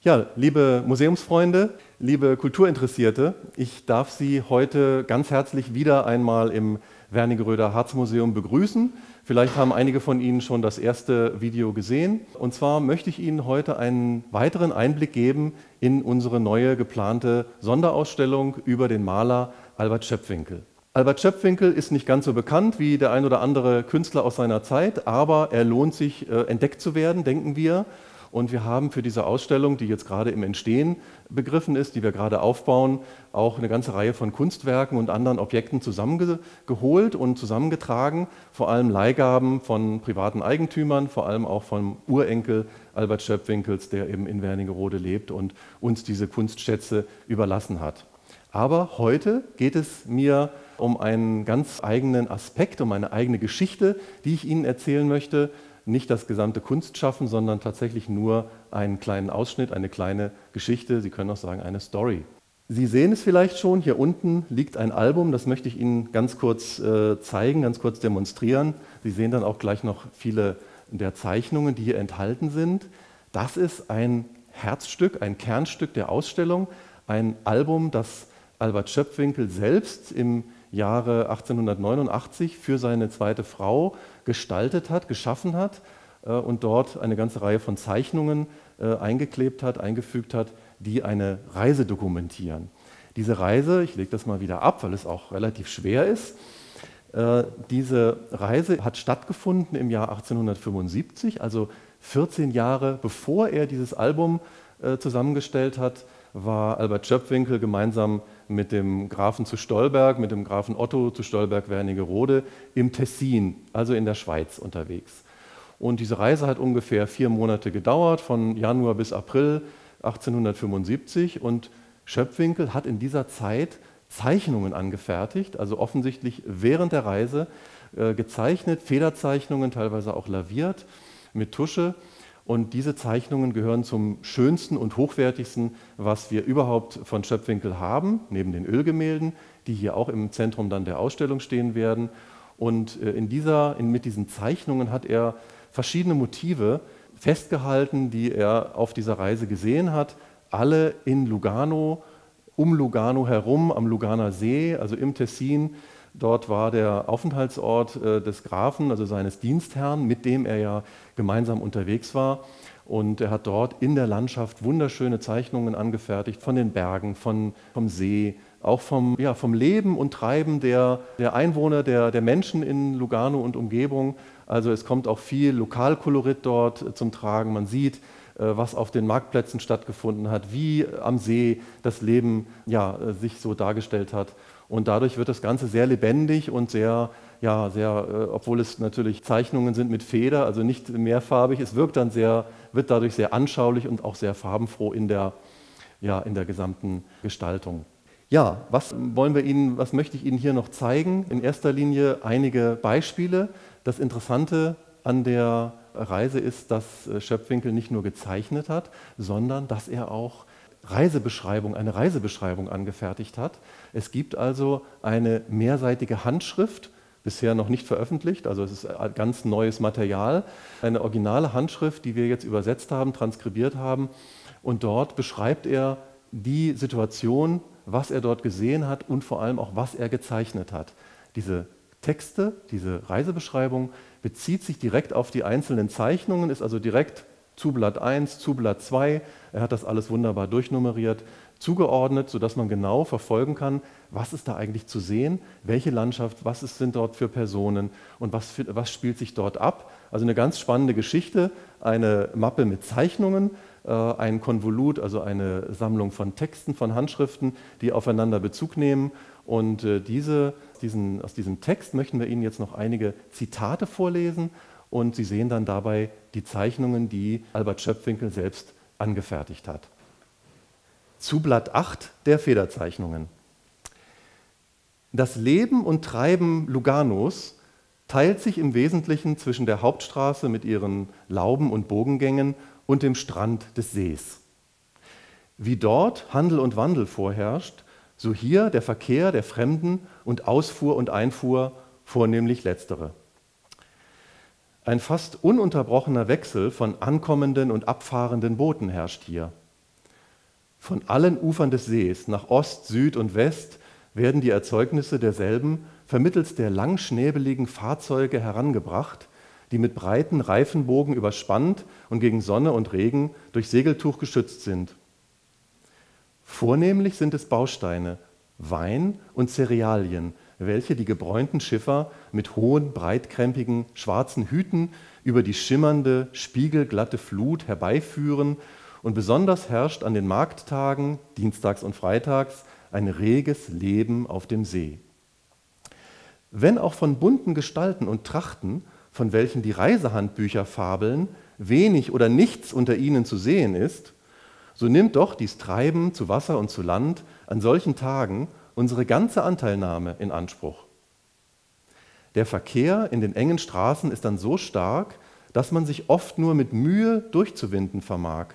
Ja, liebe Museumsfreunde, liebe Kulturinteressierte, ich darf Sie heute ganz herzlich wieder einmal im Wernigeröder Harzmuseum begrüßen. Vielleicht haben einige von Ihnen schon das erste Video gesehen. Und zwar möchte ich Ihnen heute einen weiteren Einblick geben in unsere neue geplante Sonderausstellung über den Maler Albert Schöpfwinkel. Albert Schöpfwinkel ist nicht ganz so bekannt wie der ein oder andere Künstler aus seiner Zeit, aber er lohnt sich, entdeckt zu werden, denken wir. Und wir haben für diese Ausstellung, die jetzt gerade im Entstehen begriffen ist, die wir gerade aufbauen, auch eine ganze Reihe von Kunstwerken und anderen Objekten zusammengeholt und zusammengetragen. Vor allem Leihgaben von privaten Eigentümern, vor allem auch vom Urenkel Albert Schöpfwinkels, der eben in Wernigerode lebt und uns diese Kunstschätze überlassen hat. Aber heute geht es mir um einen ganz eigenen Aspekt, um eine eigene Geschichte, die ich Ihnen erzählen möchte. Nicht das gesamte Kunstschaffen, sondern tatsächlich nur einen kleinen Ausschnitt, eine kleine Geschichte, Sie können auch sagen, eine Story. Sie sehen es vielleicht schon, hier unten liegt ein Album, das möchte ich Ihnen ganz kurz zeigen, ganz kurz demonstrieren. Sie sehen dann auch gleich noch viele der Zeichnungen, die hier enthalten sind. Das ist ein Herzstück, ein Kernstück der Ausstellung, ein Album, das Albert Schöpfwinkel selbst im Jahre 1889 für seine zweite Frau gestaltet hat, geschaffen hat und dort eine ganze Reihe von Zeichnungen eingeklebt hat, eingefügt hat, die eine Reise dokumentieren. Diese Reise, ich lege das mal wieder ab, weil es auch relativ schwer ist, diese Reise hat stattgefunden im Jahr 1875, also 14 Jahre bevor er dieses Album zusammengestellt hat, war Albert Schöpfwinkel gemeinsam mit dem Grafen zu Stolberg, mit dem Grafen Otto zu Stolberg-Wernigerode im Tessin, also in der Schweiz, unterwegs. Und diese Reise hat ungefähr 4 Monate gedauert, von Januar bis April 1875. Und Schöpfwinkel hat in dieser Zeit Zeichnungen angefertigt, also offensichtlich während der Reise gezeichnet, Federzeichnungen, teilweise auch laviert mit Tusche. Und diese Zeichnungen gehören zum schönsten und hochwertigsten, was wir überhaupt von Schöpfwinkel haben, neben den Ölgemälden, die hier auch im Zentrum dann der Ausstellung stehen werden. Und mit diesen Zeichnungen hat er verschiedene Motive festgehalten, die er auf dieser Reise gesehen hat, alle in Lugano, um Lugano herum, am Luganer See, also im Tessin. Dort war der Aufenthaltsort des Grafen, also seines Dienstherrn, mit dem er ja gemeinsam unterwegs war. Und er hat dort in der Landschaft wunderschöne Zeichnungen angefertigt von den Bergen, vom See, auch vom Leben und Treiben der Einwohner, der Menschen in Lugano und Umgebung. Also es kommt auch viel Lokalkolorit dort zum Tragen. Man sieht, was auf den Marktplätzen stattgefunden hat, wie am See das Leben sich so dargestellt hat. Und dadurch wird das Ganze sehr lebendig und sehr, obwohl es natürlich Zeichnungen sind mit Feder, also nicht mehrfarbig, es wird dadurch sehr anschaulich und auch sehr farbenfroh in der gesamten Gestaltung. Ja, was möchte ich Ihnen hier noch zeigen? In erster Linie einige Beispiele. Das Interessante an der Reise ist, dass Schöpfwinkel nicht nur gezeichnet hat, sondern dass er auch eine Reisebeschreibung angefertigt hat. Es gibt also eine mehrseitige Handschrift, bisher noch nicht veröffentlicht, also es ist ganz neues Material, eine originale Handschrift, die wir jetzt übersetzt haben, transkribiert haben. Und dort beschreibt er die Situation, was er dort gesehen hat und vor allem auch, was er gezeichnet hat. Diese Texte, diese Reisebeschreibung bezieht sich direkt auf die einzelnen Zeichnungen, ist also direkt zu Blatt 1, zu Blatt 2. Er hat das alles wunderbar durchnummeriert, zugeordnet, sodass man genau verfolgen kann, was ist da eigentlich zu sehen, welche Landschaft, sind dort für Personen und was spielt sich dort ab. Also eine ganz spannende Geschichte, eine Mappe mit Zeichnungen, ein Konvolut, also eine Sammlung von Texten, von Handschriften, die aufeinander Bezug nehmen. Und aus diesem Text möchten wir Ihnen jetzt noch einige Zitate vorlesen. Und Sie sehen dann dabei die Zeichnungen, die Albert Schöpfwinkel selbst angefertigt hat. Zu Blatt 8 der Federzeichnungen. Das Leben und Treiben Luganos teilt sich im Wesentlichen zwischen der Hauptstraße mit ihren Lauben und Bogengängen und dem Strand des Sees. Wie dort Handel und Wandel vorherrscht, so hier der Verkehr der Fremden und Ausfuhr und Einfuhr, vornehmlich letztere. Ein fast ununterbrochener Wechsel von ankommenden und abfahrenden Booten herrscht hier. Von allen Ufern des Sees, nach Ost, Süd und West, werden die Erzeugnisse derselben vermittels der langschnäbeligen Fahrzeuge herangebracht, die mit breiten Reifenbogen überspannt und gegen Sonne und Regen durch Segeltuch geschützt sind. Vornehmlich sind es Bausteine, Wein und Cerealien, welche die gebräunten Schiffer mit hohen, breitkrempigen, schwarzen Hüten über die schimmernde, spiegelglatte Flut herbeiführen, und besonders herrscht an den Markttagen, dienstags und freitags, ein reges Leben auf dem See. Wenn auch von bunten Gestalten und Trachten, von welchen die Reisehandbücher fabeln, wenig oder nichts unter ihnen zu sehen ist, so nimmt doch dies Treiben zu Wasser und zu Land an solchen Tagen unsere ganze Anteilnahme in Anspruch. Der Verkehr in den engen Straßen ist dann so stark, dass man sich oft nur mit Mühe durchzuwinden vermag.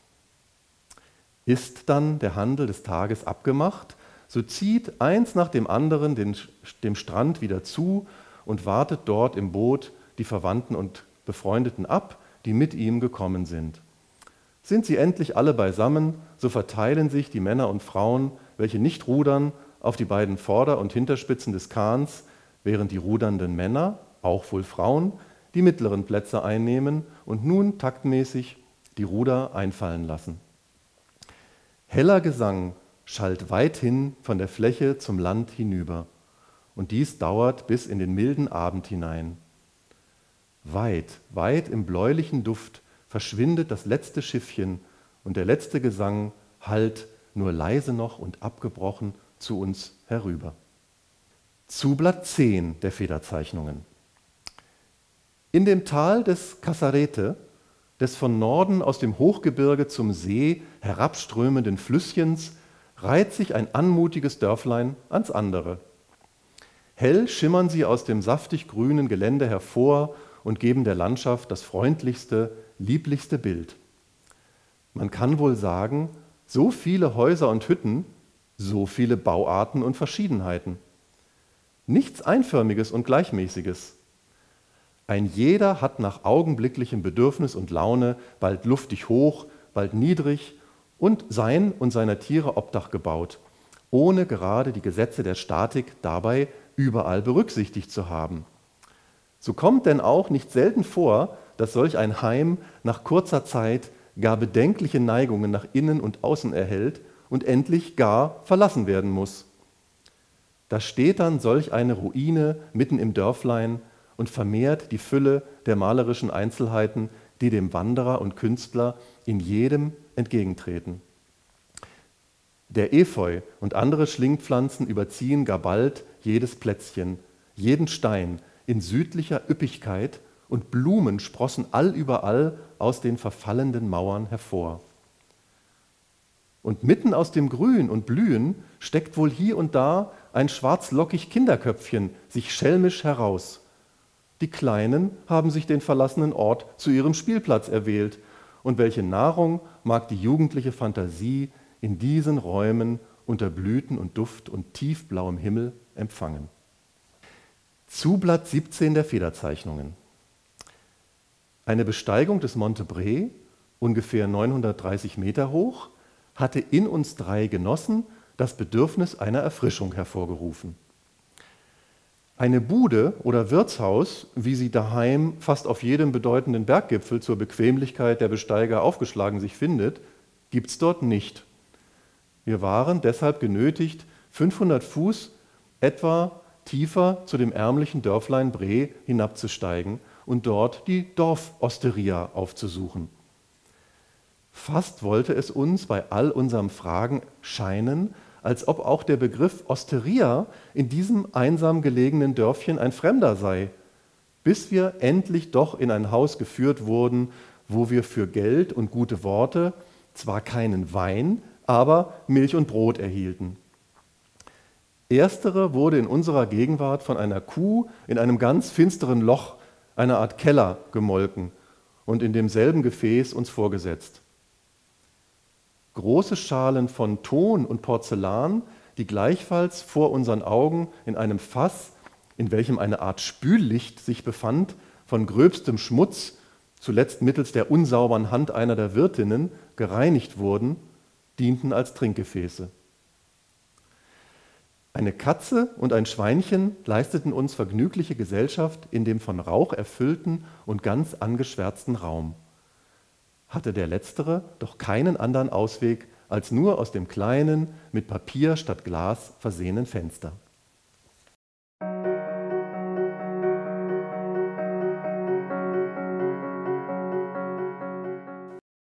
Ist dann der Handel des Tages abgemacht, so zieht eins nach dem anderen dem Strand wieder zu und wartet dort im Boot die Verwandten und Befreundeten ab, die mit ihm gekommen sind. Sind sie endlich alle beisammen, so verteilen sich die Männer und Frauen, welche nicht rudern, auf die beiden Vorder- und Hinterspitzen des Kahns, während die rudernden Männer, auch wohl Frauen, die mittleren Plätze einnehmen und nun taktmäßig die Ruder einfallen lassen. Heller Gesang schallt weithin von der Fläche zum Land hinüber, und dies dauert bis in den milden Abend hinein. Weit, weit im bläulichen Duft verschwindet das letzte Schiffchen, und der letzte Gesang hallt nur leise noch und abgebrochen zu uns herüber. Zu Blatt 10 der Federzeichnungen. In dem Tal des Casarete, des von Norden aus dem Hochgebirge zum See herabströmenden Flüsschens, reiht sich ein anmutiges Dörflein ans andere. Hell schimmern sie aus dem saftig grünen Gelände hervor und geben der Landschaft das freundlichste, lieblichste Bild. Man kann wohl sagen, so viele Häuser und Hütten, so viele Bauarten und Verschiedenheiten. Nichts Einförmiges und Gleichmäßiges. Ein jeder hat nach augenblicklichem Bedürfnis und Laune bald luftig hoch, bald niedrig und sein und seiner Tiere Obdach gebaut, ohne gerade die Gesetze der Statik dabei überall berücksichtigt zu haben. So kommt denn auch nicht selten vor, dass solch ein Heim nach kurzer Zeit gar bedenkliche Neigungen nach innen und außen erhält und endlich gar verlassen werden muss. Da steht dann solch eine Ruine mitten im Dörflein und vermehrt die Fülle der malerischen Einzelheiten, die dem Wanderer und Künstler in jedem entgegentreten. Der Efeu und andere Schlingpflanzen überziehen gar bald jedes Plätzchen, jeden Stein in südlicher Üppigkeit, und Blumen sprossen allüberall aus den verfallenden Mauern hervor. Und mitten aus dem Grün und Blühen steckt wohl hier und da ein schwarzlockig Kinderköpfchen sich schelmisch heraus. Die Kleinen haben sich den verlassenen Ort zu ihrem Spielplatz erwählt, und welche Nahrung mag die jugendliche Fantasie in diesen Räumen unter Blüten und Duft und tiefblauem Himmel empfangen. Zu Blatt 17 der Federzeichnungen. Eine Besteigung des Monte Bre, ungefähr 930 Meter hoch, hatte in uns drei Genossen das Bedürfnis einer Erfrischung hervorgerufen. Eine Bude oder Wirtshaus, wie sie daheim fast auf jedem bedeutenden Berggipfel zur Bequemlichkeit der Besteiger aufgeschlagen sich findet, gibt es dort nicht. Wir waren deshalb genötigt, 500 Fuß etwa tiefer zu dem ärmlichen Dörflein Bre hinabzusteigen und dort die Dorfosteria aufzusuchen. Fast wollte es uns bei all unserem Fragen scheinen, als ob auch der Begriff Osteria in diesem einsam gelegenen Dörfchen ein Fremder sei, bis wir endlich doch in ein Haus geführt wurden, wo wir für Geld und gute Worte zwar keinen Wein, aber Milch und Brot erhielten. Erstere wurde in unserer Gegenwart von einer Kuh in einem ganz finsteren Loch, einer Art Keller, gemolken und in demselben Gefäß uns vorgesetzt. Große Schalen von Ton und Porzellan, die gleichfalls vor unseren Augen in einem Fass, in welchem eine Art Spüllicht sich befand, von gröbstem Schmutz, zuletzt mittels der unsauberen Hand einer der Wirtinnen, gereinigt wurden, dienten als Trinkgefäße. Eine Katze und ein Schweinchen leisteten uns vergnügliche Gesellschaft in dem von Rauch erfüllten und ganz angeschwärzten Raum. Hatte der Letztere doch keinen anderen Ausweg als nur aus dem kleinen, mit Papier statt Glas versehenen Fenster.